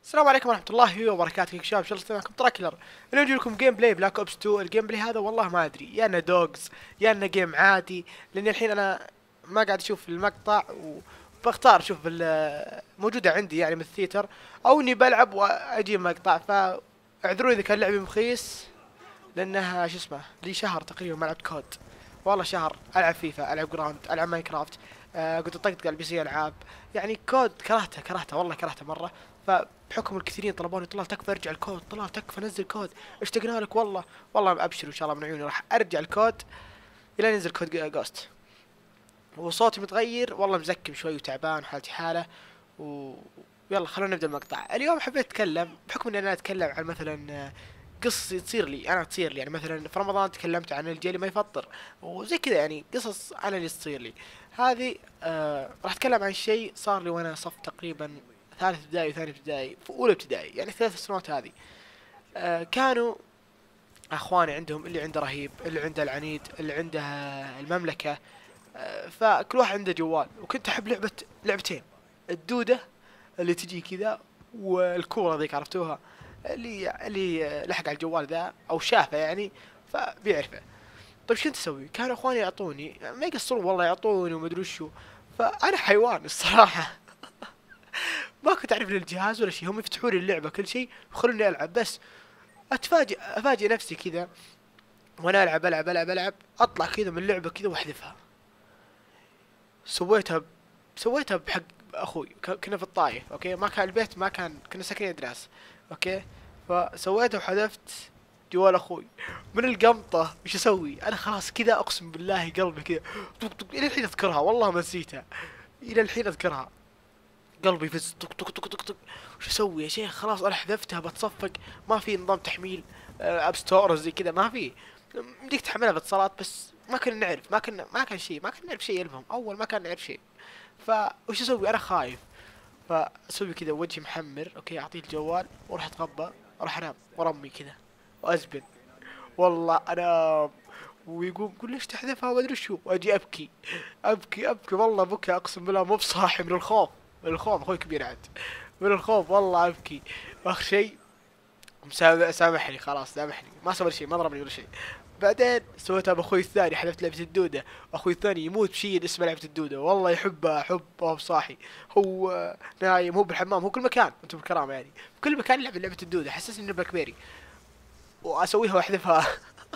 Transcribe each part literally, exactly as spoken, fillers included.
السلام عليكم ورحمة الله وبركاته يا شباب، ان شاء الله معكم تراكلر. اليوم نجيب لكم جيم بلاي بلاك اوبس تو. الجيم بلاي هذا والله ما ادري، يا انه دوجز يا انه جيم عادي، لان الحين انا ما قاعد اشوف المقطع وبختار اشوف ال- موجودة عندي يعني من الثيتر، او اني بلعب واجيب مقطع. فاعذروني اذا كان لعبي مخيس، لانها شو اسمه لي شهر تقريبا ما لعبت كود. والله شهر العب فيفا، العب جراوند، العب ماينكرافت. آه كنت اطقطق على البي سي العاب. يعني كود كرهته كرهته والله كرهته مره. فبحكم الكثيرين طلبوني، طلال تكفى ارجع الكود، طلال تكفى نزل كود، اشتقنا لك والله. والله ابشر ان شاء الله من عيوني راح ارجع الكود الى ينزل كود جوست. وصوتي متغير والله، مزكم شوي وتعبان وحالتي حاله. و يلا خلونا نبدا المقطع. اليوم حبيت اتكلم بحكم اني انا اتكلم عن مثلا آه، قصص تصير لي انا تصير لي يعني مثلا في رمضان تكلمت عن الجيلي ما يفطر وزي كذا، يعني قصص انا اللي تصير لي. هذه آه راح اتكلم عن شيء صار لي وانا صف تقريبا ثالث ابتدائي وثاني ابتدائي في اولى ابتدائي، يعني ثلاث سنوات هذه. آه كانوا اخواني عندهم اللي عنده رهيب، اللي عنده العنيد، اللي عنده آه، المملكة. آه فكل واحد عنده جوال، وكنت احب لعبة لعبتين: الدودة اللي تجي كذا، والكورة ذيك عرفتوها، اللي اللي لحق على الجوال ذا او شافه يعني فبيعرفه. طيب شو انت تسوي؟ كانوا اخواني يعطوني، ما يقصرون والله يعطوني ومدري وشو. فانا حيوان الصراحة. ما كنت اعرف الجهاز ولا شيء، هم يفتحوا لي اللعبة كل شيء ويخلوني العب بس. اتفاجئ افاجئ نفسي كذا وانا العب العب العب العب، اطلع كذا من اللعبة كذا واحذفها. سويتها ب... سويتها بحق اخوي. ك... كنا في الطايف، اوكي، ما كان البيت، ما كان كنا ساكنين دراسة، اوكي. فسويتها وحذفت جوال اخوي من القمطة. وش اسوي انا؟ خلاص كذا اقسم بالله قلبي كذا طق طق الى الحين اذكرها، والله ما نسيتها الى الحين اذكرها. قلبي يفز طق طق طق طق طق. وش اسوي يا شيخ؟ خلاص انا حذفتها بتصفق، ما في نظام تحميل اب ستور زي كذا، ما في. مديك تحملها في اتصالات بس ما كنا نعرف، ما كنا ما كان شيء، ما كنا نعرف شيء. المهم اول ما كان نعرف شيء. فوش اسوي انا؟ خايف. فاسوي كذا وجهي محمر، اوكي، اعطيه الجوال واروح اتغبى، اروح انام ورمي كذا وازبن. والله انا ويقوم يقول ليش تحذفها وما ادري شو، واجي ابكي ابكي ابكي والله بكى اقسم بالله مو بصاحي من الخوف. من الخوف اخوي كبير عاد، من الخوف والله ابكي. واخر شيء مسامح سامحني، خلاص سامحني، ما سوى شيء، ما ضربني ولا شيء. بعدين سويتها باخوي الثاني، حلفت لعبة الدودة. اخوي الثاني يموت بشيء اسمه لعبة الدودة، والله يحبها حب وهو صاحي. هو نايم، هو بالحمام، هو كل مكان، انتم بالكرامة يعني في كل مكان يلعب لعبة الدودة. حسسني انه بلاك بيري واسويها واحذفها.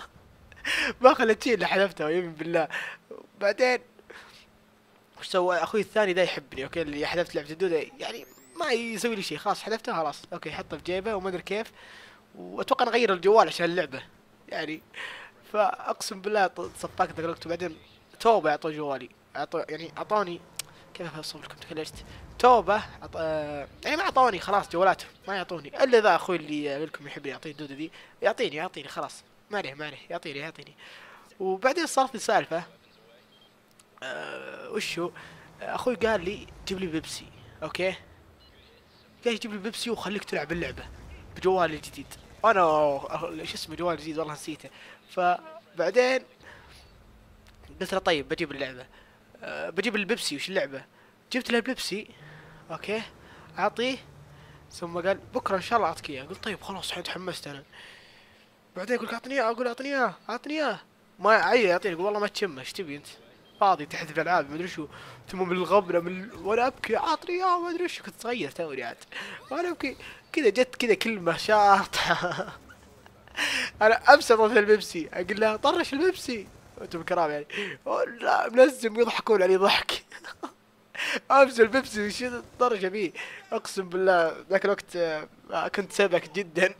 ما خلت شيء الا حذفتها ويمين بالله. بعدين وش سوى اخوي الثاني ذا؟ يحبني، اوكي، اللي حذفت لعبة الدودة يعني ما يسوي لي شيء، خلاص حذفتها خلاص، اوكي، حطها في جيبه وما ادري كيف. واتوقع نغير الجوال عشان اللعبة يعني. فاقسم بالله ط- صفقت دقلقت. وبعدين توبة اعطوا جوالي، اعطوا يعني اعطوني، كيف اوصف لكم تكلجت. توبة عط... آه، يعني ما اعطوني خلاص جوالاتهم، ما يعطوني الا ذا اخوي اللي اقول لكم يحب يعطيني الدودة ذي. يعطيني يعطيني خلاص، ما عليه ما عليه، يعطيني يعطيني. وبعدين صارت لي سالفة. أه وشو؟ اخوي قال لي جيب لي بيبسي، اوكي، قال جيب لي بيبسي وخليك تلعب اللعبة بجوالي الجديد. انا أه، شو اسمه جوال جديد والله نسيته. فبعدين قلت له طيب بجيب اللعبة. أه بجيب البيبسي، وش اللعبة؟ جبت له البيبسي، اوكي، اعطيه. ثم قال بكره ان شاء الله اعطيك اياه. قلت طيب خلاص الحين تحمست انا. بعدين يقول لك اعطني اياه، اقول اعطني اياه اعطني اياه. ما اي يعطيني، يقول والله ما تشمه، ايش تبي انت؟ فاضي تحذف العاب ما ادري شو. ثم من الغبره من ال... وانا ابكي اعطني اياه ما ادري شو، كنت صغير توني عاد. وانا ابكي كذا جت كذا كلمه شاطحه. انا ابسط مثل البيبسي، اقول لها طرش البيبسي، انتم الكرام يعني. لا منزم يضحكون علي ضحك. امس البيبسي وش الدرجه بيه. اقسم بالله ذاك الوقت آه، كنت سبك جدا.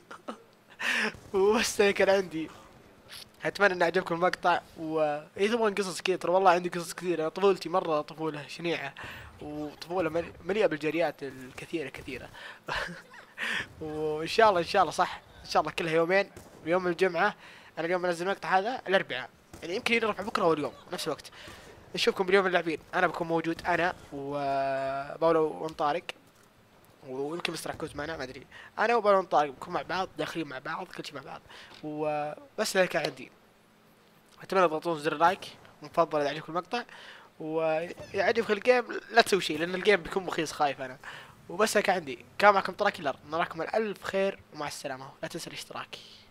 وبس هيك كان عندي. اتمنى ان عجبكم المقطع، واذا تبغون قصص كذا ترى والله عندي قصص كثيره. أنا طفولتي مره طفوله شنيعه، وطفوله مل- مليئه بالجريات الكثيره كثيره. وان شاء الله ان شاء الله صح، ان شاء الله كلها يومين. ويوم الجمعه، انا اليوم منزل المقطع هذا الاربعاء، يعني يمكن يرفع بكره واليوم نفس الوقت. نشوفكم باليوم اللاعبين، انا بكون موجود انا وباولو وانطارق، ويمكن مستر عكوز معنا ما ادري. انا وباولو وانطارق بنكون مع بعض، داخلين مع بعض، كل شيء مع بعض. وبس ذلك عندي. اتمنى تضغطون زر لايك، ومفضل اذا عجبكم المقطع. واذا عجبك الجيم لا تسوي شيء، لان الجيم بيكون مخيس، خايف انا. وبس هيك عندي، كان معكم طرا كيلر، نراكم الألف خير ومع السلامة، لا تنسى الاشتراك.